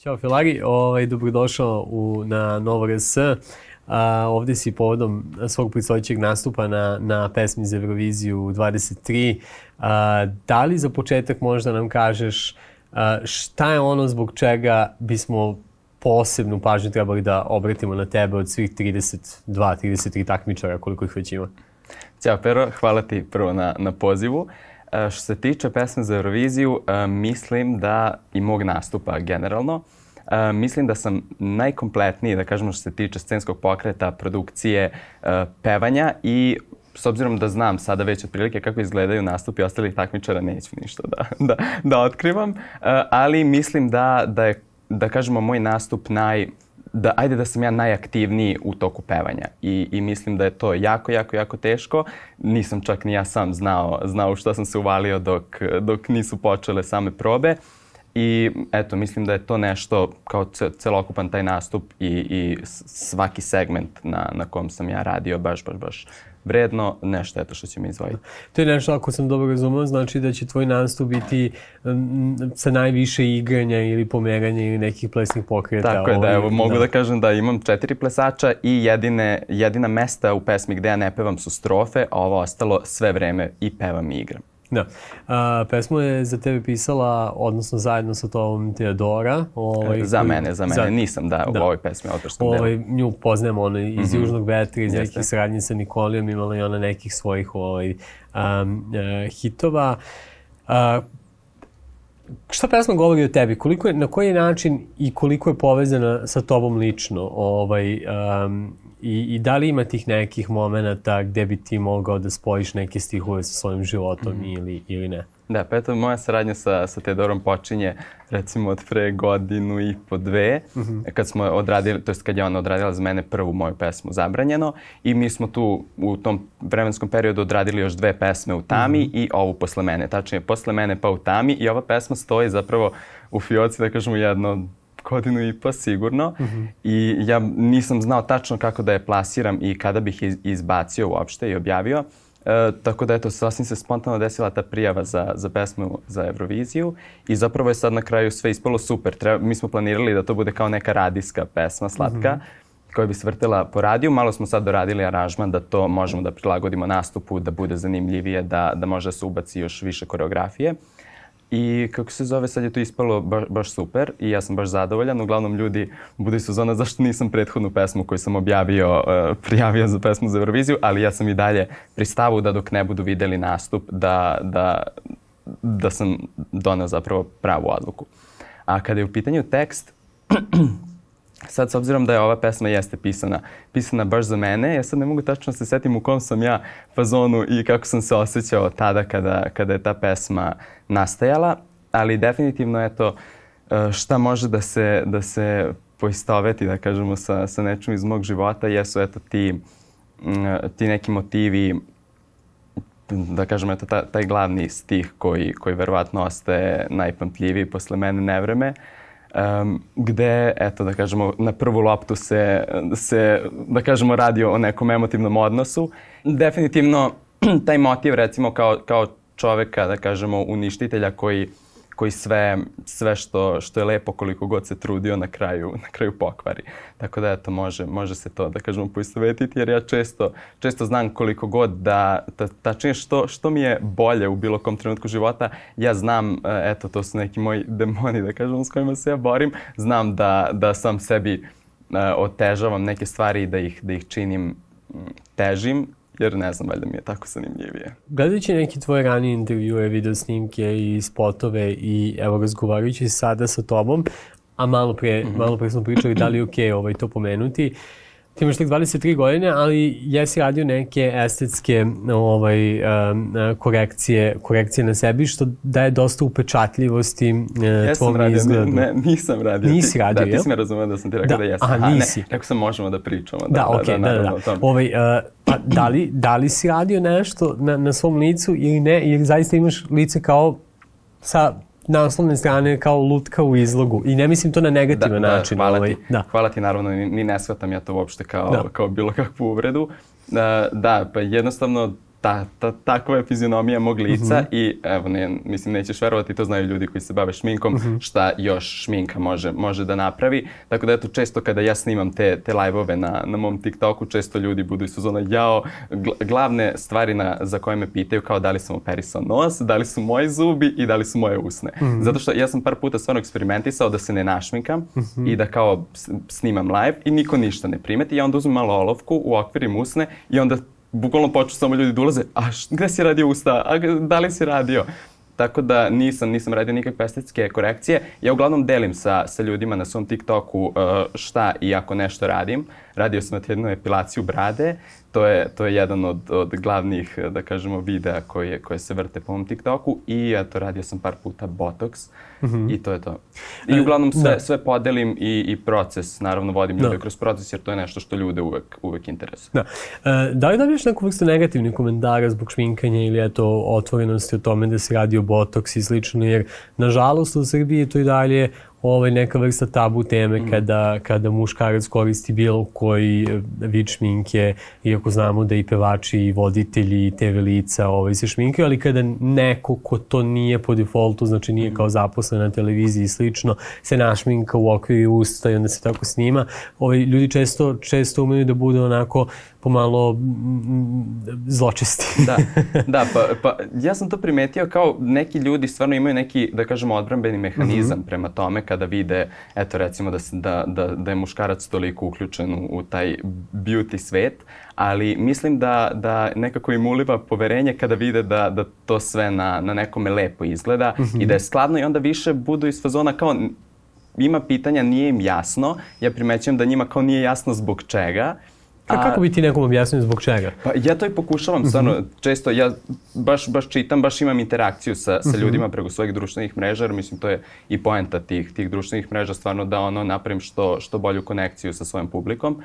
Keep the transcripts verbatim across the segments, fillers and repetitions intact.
Ćao Filari, ovaj, dobrodošao u, na Novo R S. A, ovdje si povodom svog predstojećeg nastupa na, na pesmi za Euroviziju dvadeset tri. A, da li za početak možda nam kažeš a, šta je ono zbog čega bismo posebnu pažnju trebali da obratimo na tebe od svih trideset dva trideset tri takmičara, koliko ih već ima? Ćao Pero, hvala ti prvo na, na pozivu. E, što se tiče pesme za Euroviziju, e, mislim da i mog nastupa generalno, e, mislim da sam najkompletniji, da kažemo što se tiče scenskog pokreta, produkcije, e, pevanja i s obzirom da znam sada već otprilike kako izgledaju nastupi ostalih takmičara, neću ništa da, da, da otkrivam, e, ali mislim da, da je, da kažemo, moj nastup naj... Da, ajde da sam ja najaktivniji u toku pevanja I, i mislim da je to jako, jako, jako teško. Nisam čak ni ja sam znao, znao u što sam se uvalio dok, dok nisu počele same probe. I eto, mislim da je to nešto kao celokupan taj nastup i, i svaki segment na, na kom sam ja radio baš, baš, baš vredno, nešto eto što će me izvojiti. To je nešto, ako sam dobro razumio, znači da će tvoj nastup biti um, sa najviše igranja ili pomeranja ili nekih plesnih pokreta. Tako je, da, evo, mogu da. da kažem da imam četiri plesača i jedine, jedina mesta u pesmi gde ja ne pevam su strofe, a ovo ostalo sve vreme i pevam i igram. Da. A, pesmu je za tebe pisala, odnosno zajedno sa tobom Teodora. Ovaj, za koji, mene, za mene. Za... Nisam da, da u ovoj pesmi autorskom delu. Ovaj, nju poznajemo ono, iz mm-hmm. Južnog vetra, iz Jeste. nekih saradnji sa Nikolijom, imala i ona nekih svojih ovaj, um, uh, hitova. Uh, šta pesma govori o tebi? Koliko je, na koji način i koliko je povezana sa tobom lično? Ovaj, um, I, I da li ima tih nekih momenata gde bi ti mogao da spojiš neke stihove sa svojim životom mm. ili, ili ne? Da, pa eto, moja saradnja sa, sa Teodorom počinje recimo od pre godinu i po dve, mm-hmm. kad smo odradili, to jest kad je ona odradila za mene prvu moju pesmu Zabranjeno i mi smo tu u tom vremenskom periodu odradili još dve pesme U tami mm-hmm. i ovu Posle mene, tačnije Posle mene pa U tami i ova pesma stoji zapravo u fioci, da kažemo, jedno godinu i pa sigurno mm-hmm. i ja nisam znao tačno kako da je plasiram i kada bih izbacio uopšte i objavio. E, tako da eto, sasvim se spontano desila ta prijava za, za pesmu za Euroviziju i zapravo je sad na kraju sve ispalo super. Treba, mi smo planirali da to bude kao neka radijska pesma, slatka, mm-hmm. koja bi se vrtela po radiju. Malo smo sad doradili aranžman da to možemo da prilagodimo nastupu, da bude zanimljivije, da, da može da se ubaci još više koreografije. I kako se zove, sad je to ispalo baš, baš super i ja sam baš zadovoljan. Uglavnom ljudi budu se zona zašto nisam prethodnu pesmu koju sam objavio, uh, prijavio za pesmu za Euroviziju, ali ja sam i dalje pri stavu da dok ne budu videli nastup, da, da, da sam doneo zapravo pravu odluku. A kada je u pitanju tekst, sad, s obzirom da je ova pesma jeste pisana, pisana baš za mene, ja sad ne mogu tačno se setim u kom sam ja fazonu i kako sam se osjećao tada kada, kada je ta pesma nastajala, ali definitivno eto, šta može da se, da se poistoveti, da kažemo, sa, sa nečim iz mog života, jesu eto ti, ti neki motivi, da kažemo, eto, ta, taj glavni stih koji, koji verovatno ostaje najpamtljiviji Posle mene nevreme. Um, gde, eto, da kažemo, na prvu loptu se, se, da kažemo, radi o nekom emotivnom odnosu. Definitivno, taj motiv, recimo, kao, kao čoveka, da kažemo, uništitelja koji, koji sve, sve što, što je lepo, koliko god se trudio, na kraju, na kraju pokvari. Tako da, eto, može, može se to, da kažemo, poistovetiti, jer ja često, često znam koliko god da, ta, tačnije što, što mi je bolje u bilo kom trenutku života, ja znam, eto, to su neki moji demoni, da kažemo, s kojima se ja borim, znam da, da sam sebi uh, otežavam neke stvari i da ih, da ih činim težim, jer ne znam, valjda mi je tako zanimljivije. Gledajući neki tvoje ranije intervjue, video snimke i spotove i evo razgovarajući sada sa tobom, a malo pre, mm-hmm. malo pre smo pričali da li je okej ovaj, to pomenuti, ti imaš tek dvadeset tri godine, ali jesi radio neke estetske ovaj, um, korekcije, korekcije na sebi, što daje dosta upečatljivosti uh, tvom izgledu. Ne, nisam radio. Nisi radio, jel? Da, ti si me razumio da sam ti rekao da, da jesam. Aha, nisi. Ne, rekao sam možemo da pričamo. Da, da, okej, okay, da, da, da. da. Ovaj, uh, pa, da, li, da li si radio nešto na, na svom licu ili ne, jer zaista imaš lice kao sa naslovne strane kao lutka u izlogu. I ne mislim to na negativan da, način. Da, hvala, ovaj, ti. Da. hvala ti, naravno, ni, ni ne shvatam ja to uopšte kao, da. kao bilo kakvu uvredu. Da, da, pa jednostavno ta, ta, takva je fizionomija mog lica mm-hmm. i evo, ne, mislim, nećeš verovati, to znaju ljudi koji se bave šminkom, mm-hmm. šta još šminka može, može da napravi. Tako da eto, često kada ja snimam te, te live-ove na, na mom TikToku, često ljudi budu iz fazona jao, glavne stvari na, za koje me pitaju kao da li sam operisao nos, da li su moji zubi i da li su moje usne. Mm-hmm. Zato što ja sam par puta stvarno eksperimentisao da se ne našminkam mm-hmm. i da kao snimam live i niko ništa ne primeti. Ja onda uzmem malo olovku, uokvirim usne i onda bukvalno počnu samo ljudi da ulaze, a š, gde si radio usta, a da li si radio? Tako da nisam, nisam radio nikakve estetske korekcije. Ja uglavnom delim sa, sa ljudima na svom TikToku uh, šta i ako nešto radim. Radio sam na jednu epilaciju brade. To je, to je jedan od, od glavnih, da kažemo, videa koje, koje se vrte po mom TikToku. I eto, radio sam par puta botoks mm-hmm. i to je to. I uglavnom sve, sve podelim i, i proces. Naravno, vodim ljude kroz proces jer to je nešto što ljude uvek, uvek interesuje. Da. E, da li dobiješ neku vrstu negativnih komentara zbog šminkanja ili eto, otvorenosti o tome da se radi o botoks i slično? Jer, nažalost, u Srbiji je to i dalje ovaj, neka vrsta tabu teme mm. kada, kada muškarac koristi bilo koji vid šminke, iako znamo da i pevači i voditelji i te ve lica ovaj, se šminkaju, ali kada neko ko to nije po defaultu, znači nije kao zaposlen na televiziji i slično, se našminka u okviru usta i onda se tako snima, ovaj, ljudi često, često umeju da budu onako pomalo mm, zločesti. Da, da pa, pa ja sam to primetio kao neki ljudi stvarno imaju neki, da kažemo, odbrambeni mehanizam mm-hmm. prema tome kada vide, eto recimo da, da, da, da je muškarac toliko uključen u, u taj beauty svet, ali mislim da, da nekako im uliva poverenje kada vide da, da to sve na, na nekome lepo izgleda mm-hmm. i da je skladno i onda više budu iz fazona kao ima pitanja, nije im jasno, ja primećujem da njima kao nije jasno zbog čega. A kako bi ti nekom objasnio zbog čega? Pa ja to i pokušavam, stvarno, mm-hmm. često ja baš, baš čitam, baš imam interakciju sa, sa mm-hmm. ljudima preko svojih društvenih mreža, jer mislim to je i poenta tih, tih društvenih mreža, stvarno da ono napravim što, što bolju konekciju sa svojom publikom.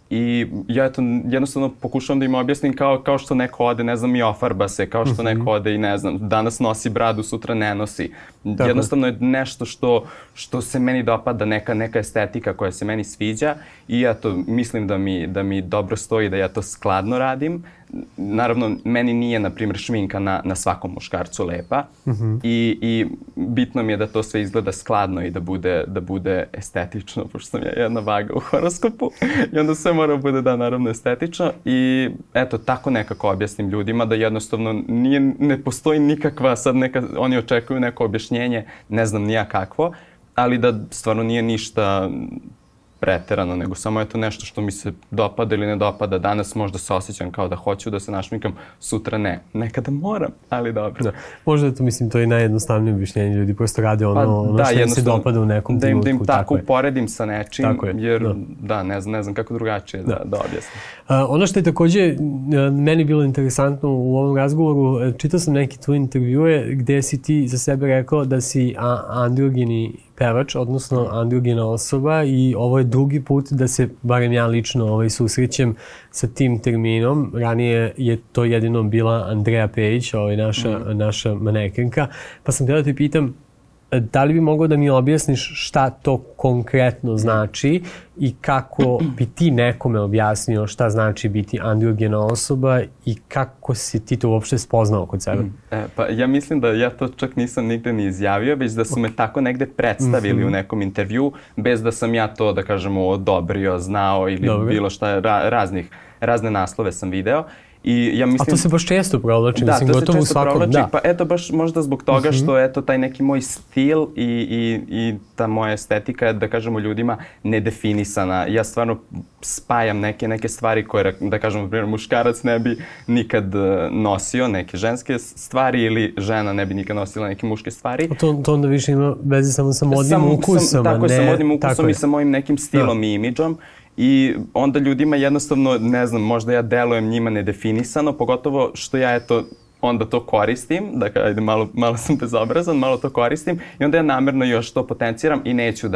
I ja to jednostavno pokušavam da im objasnim kao, kao što neko ode, ne znam, i ofarba se, kao što mm-hmm. neko ode i ne znam, danas nosi bradu, sutra ne nosi. Tako. Jednostavno je nešto što, što se meni dopada, neka, neka estetika koja se meni sviđa i ja to mislim da mi, da mi dobro stoji da ja to skladno radim. Naravno, meni nije, na primjer, šminka na, na svakom muškarcu lepa mm-hmm. I, i bitno mi je da to sve izgleda skladno i da bude, da bude estetično, pošto sam ja jedna vaga u horoskopu i onda sve mora bude da, naravno, estetično i eto, tako nekako objasnim ljudima da jednostavno nije, ne postoji nikakva, sad neka, oni očekuju neko objašnjenje, ne znam nija kakvo, ali da stvarno nije ništa preterano, nego samo je to nešto što mi se dopada ili ne dopada. Danas možda se osjećam kao da hoću da se našminkam, sutra ne. Nekada moram, ali dobro. Da. Možda je to, mislim, to je najjednostavnije objašnjenje. Ljudi prosto rade ono, pa, ono da, što im se dopada u nekom da im, trenutku. Da im tako uporedim sa nečim, jer da, da ne, znam, ne znam kako drugačije da, da, da objasnim. A, ono što je takođe meni bilo interesantno u ovom razgovoru, čitao sam neki tvoj intervjue gde si ti za sebe rekao da si a, androgeni pevač, odnosno androgena osoba i ovo je drugi put da se, barem ja lično, ovaj, susrećem sa tim terminom. Ranije je to jedino bila Andrea Pejić, ovaj, naša, mm. naša manekenka. Pa sam htio da te pitam, da li bi mogao da mi objasniš šta to konkretno znači i kako bi ti nekome objasnio šta znači biti androgena osoba i kako si ti to uopšte spoznao kod sebe? E, pa ja mislim da ja to čak nisam nigde ni izjavio, već da su me tako negde predstavili mm-hmm. u nekom intervju, bez da sam ja to, da kažemo, odobrio, znao ili Dobre. bilo šta, ra, raznih, razne naslove sam video. I ja mislim, a to se baš često provlači, da, mislim, to gotovo se u svakom. Provlači, da. Pa eto, baš možda zbog toga uh-huh. što eto, taj neki moj stil i, i, i ta moja estetika je, da kažemo, ljudima nedefinisana. Ja stvarno spajam neke, neke stvari koje, da kažemo, primjer, muškarac ne bi nikad nosio, neke ženske stvari, ili žena ne bi nikad nosila neke muške stvari. A to, to onda više ima veze samo sa modnim sam, ukusom, sam, tako ne? je, sa modnim ukusom i sa mojim nekim stilom da. i imidžom. I onda ljudima jednostavno, ne znam, možda ja delujem njima nedefinisano, pogotovo što ja eto onda to koristim, dakle, ajde, malo, malo sam bezobrazan, malo to koristim i onda ja namerno još to potenciram i neću da,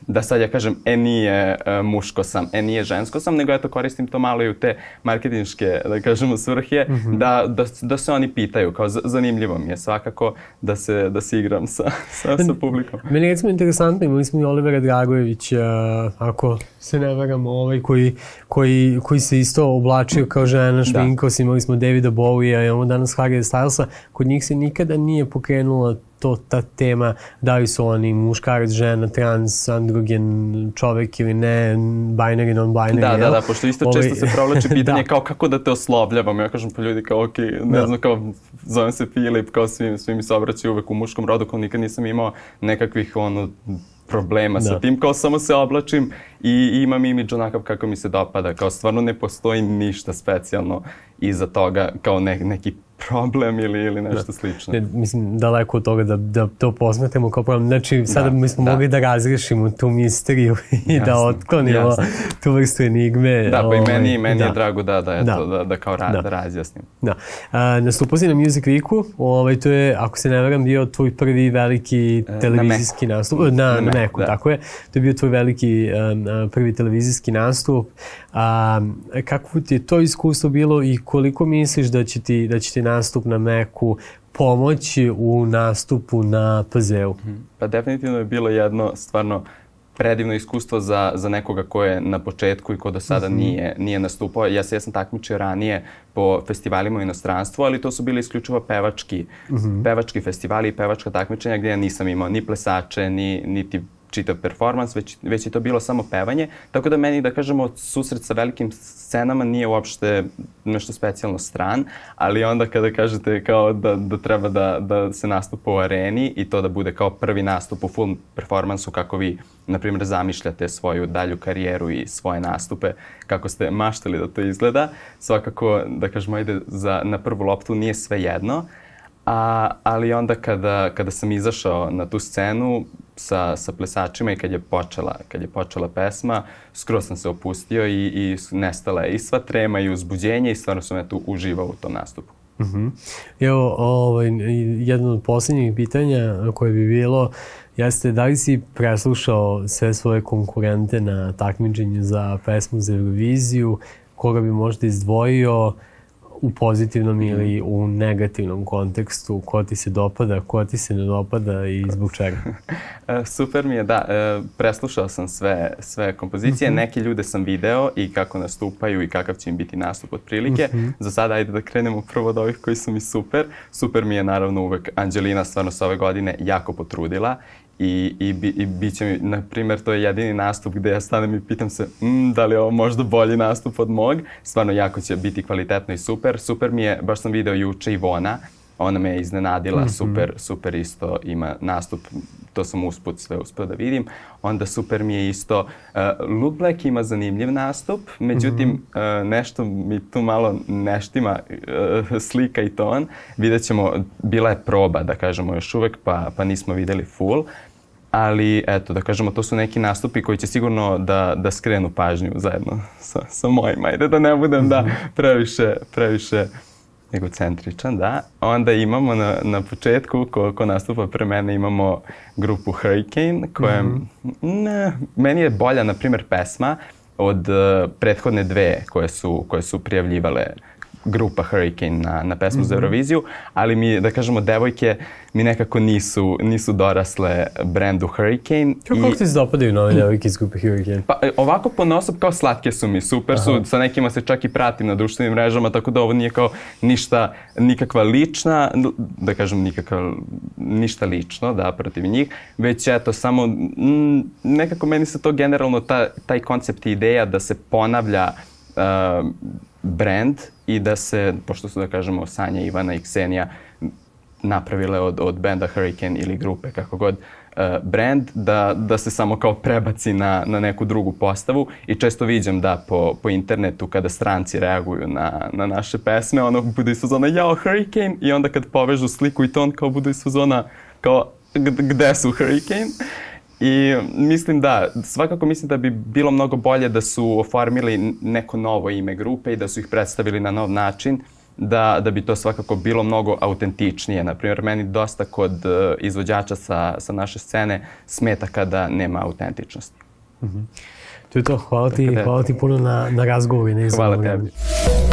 da sad ja kažem, e nije uh, muško sam, e nije žensko sam, nego eto koristim to malo i u te marketinške, da kažemo, svrhe, mm-hmm. da, da, da se oni pitaju, kao zanimljivo mi je svakako da se, da se igram sa, sa, sa publikom. Meni je recimo interesantno, imali smo i Olivera Dragojevića, ako se ne varam, ovaj koji, koji, koji se isto oblačio kao žena, šminkao se, imali smo Davida Bowie-a, imamo danas Harry Stylesa, kod njih se nikada nije pokrenula to, ta tema, da li su oni muškarac, žena, trans, androgen, čovek ili ne, binary, non-binary. Da, da, da, pošto isto često se provlači pitanje kao kako da te oslovljavam. Ja kažem pa ljudi kao, ok, ne da. znam, kao zovem se Filip, kao svi, svi mi se obraćaju uvek u muškom rodu, kao nikad nisam imao nekakvih ono, problema da. sa tim, kao samo se oblačim i imam imidž onakav kako mi se dopada, kao stvarno ne postoji ništa specijalno iza toga, kao ne, neki problem ili, ili nešto da. slično. Ne, mislim, daleko od toga da, da to posmetemo kao problem. Znači, sada da, mi smo da. mogli da razrešimo tu misteriju i jasne, da otklonimo jasne. tu vrstu enigme. Da, pa i meni, meni da. je drago da, da, eto, da. da, da kao ra, da. da razjasnim. Da. A, nastupao si na Music Weeku, ovaj, to je, ako se ne varam, bio tvoj prvi veliki televizijski na nastup. Na, na, na Meku, da. tako je. To je bio tvoj veliki um, prvi televizijski nastup. A, kako ti je to iskustvo bilo i koliko misliš da će ti, da će ti nastup na Meku pomoći u nastupu na P Z U? Pa definitivno je bilo jedno stvarno predivno iskustvo za, za nekoga ko je na početku i ko do sada mm-hmm. nije, nije nastupao. Ja se ja sam takmičio ranije po festivalima u inostranstvu, ali to su bili isključivo pevački, mm-hmm. pevački festivali i pevačka takmičenja gdje ja nisam imao ni plesače, ni, niti čitav performans, već, već je to bilo samo pevanje. Tako da meni, da kažemo, susret sa velikim scenama nije uopšte nešto specijalno stran, ali onda kada kažete kao da, da treba da, da se nastupa u areni i to da bude kao prvi nastup u full performansu kako vi, na primjer, zamišljate svoju dalju karijeru i svoje nastupe, kako ste maštali da to izgleda, svakako, da kažemo, ide za, na prvu loptu nije sve jedno. A, ali onda kada, kada sam izašao na tu scenu sa, sa plesačima i kad je počela, kad je počela pesma, skoro sam se opustio i, i nestala je i sva trema i uzbuđenje i stvarno sam ja tu uživao u tom nastupu. Uh-huh. Evo, ovaj, jedno od posljednjih pitanja koje bi bilo jeste da li si preslušao sve svoje konkurente na takmičenju za pesmu za Euroviziju, koga bi možda izdvojio u pozitivnom ili u negativnom kontekstu, ko ti se dopada, ko ti se ne dopada i zbog čega? Super mi je, da. Preslušao sam sve, sve kompozicije. Mm-hmm. Neke ljude sam video i kako nastupaju i kakav će im biti nastup otprilike. Mm-hmm. Za sada ajde da krenemo prvo od ovih koji su mi super. Super mi je naravno uvek Anđelina stvarno se ove godine jako potrudila. I, i, bi, i bit će mi, na primjer, to je jedini nastup gdje ja stanem i pitam se mm, da li je ovo možda bolji nastup od mog. Stvarno jako će biti kvalitetno i super. Super mi je, baš sam video juče Ivona, ona me je iznenadila, mm-hmm. super, super isto ima nastup, to sam usput sve uspio da vidim. Onda super mi je isto, uh, Luke Black ima zanimljiv nastup, međutim mm-hmm. uh, nešto mi tu malo neštima, uh, slika i ton. Vidjet ćemo, bila je proba, da kažemo, još uvek, pa, pa nismo vidjeli full. Ali, eto, da kažemo, to su neki nastupi koji će sigurno da, da skrenu pažnju zajedno sa, sa mojima. Ajde da ne budem da previše, previše egocentričan, da. Onda imamo na, na početku, ko, ko nastupa pre mene, imamo grupu Hurricane, koja mm-hmm. ne, meni je bolja, na primjer, pesma od uh, prethodne dve koje su, koje su prijavljivale grupa Hurricane na, na pesmu mm-hmm. za Euroviziju, ali mi, da kažemo, devojke mi nekako nisu, nisu dorasle brendu Hurricane. Kako i... ti se dopadaju nove devojke iz grupe Hurricane? Pa ovako po nosob kao slatke su mi, super su, Aha. sa nekima se čak i pratim na društvenim mrežama, tako da ovo nije kao ništa, nikakva lična, da kažem nikakva, ništa lično, da, protiv njih, već eto samo, m, nekako meni se to generalno, ta, taj koncept i ideja da se ponavlja uh, brand i da se, pošto su, da kažemo, Sanja, Ivana i Ksenija napravile od, od benda Hurricane ili grupe, kako god, uh, brand, da, da se samo kao prebaci na, na neku drugu postavu. I često viđam da po, po internetu kada stranci reaguju na, na naše pesme, ono bude iz fazona jao Hurricane i onda kad povežu sliku i ton kao bude iz fazona kao gde su Hurricane. I mislim da, svakako mislim da bi bilo mnogo bolje da su oformili neko novo ime grupe i da su ih predstavili na nov način, da, da bi to svakako bilo mnogo autentičnije. Naprimjer, meni dosta kod uh, izvođača sa, sa naše scene smeta kada nema autentičnosti. Mm-hmm. To je to. Hvala ti, hvala ti puno na, na razgovoru. Hvala tebi.